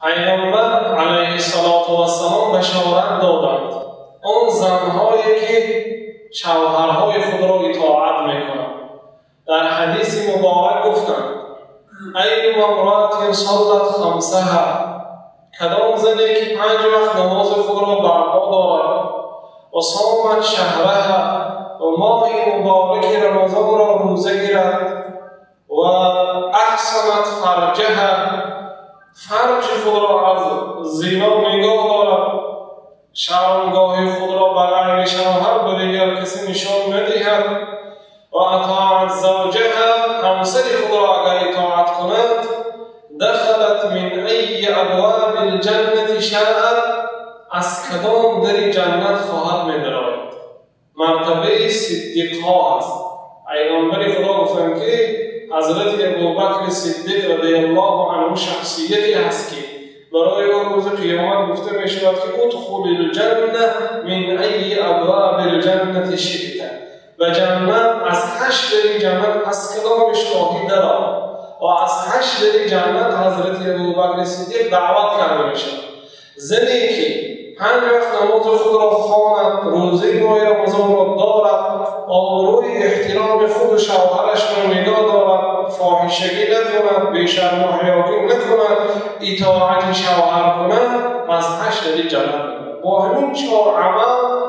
پیامبر علیه السلام بشارت دادند آن زنهایی که شوهرهای خود را اطاعت میکنند. در حدیث مبارک گفتند ای امرأة صلت خمسها، کدام زنی که 5 وقت نماز خود را برپا دارد و صامت شهرها و ماه مبارک رمضان را روزه گیرد و احسنت فرجها، فرج خود را از زنا نگاه دارد، شرمگاه خود را به غیر شوهر به دیگر کسی نشان ندهد و اطاعت زوجها، همسر خود را اگر اطاعت کند دخلت من ای ابواب الجنة شاءت، از کدام در جنت خواهد می‌دراید. مرتبه صدیق ها است. پیامبر خدا گفتند که حضرت ابوبکر صدیق رضی الله عنه شخصیتی است که برای آن روز قیامت گفته می شود که ادخل الجنة من ای ابواب الجنة شئت، و جنت از 8 در جنت از کدامش خواهی درآید و از 8 در جنت حضرت ابوبکر صدیق دعوت کرده می شود. زنی که 5 وقت نماز خود را خواند، روزه ماه رمضان را دارد، آبروی احترام خود و شوهرش را نگاه دارد، فاحشگی نکند، بی‌شرم و حیایی نکند، اطاعت شوهر کند، از 8 در جنت می‌رود. با همین 4 عمل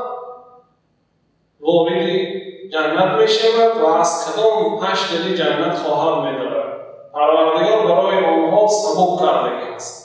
وارد جنت می‌شود و از کدام 8 در جنت خواهد می‌دارد. پروردگار برای آنها سبب کرده است.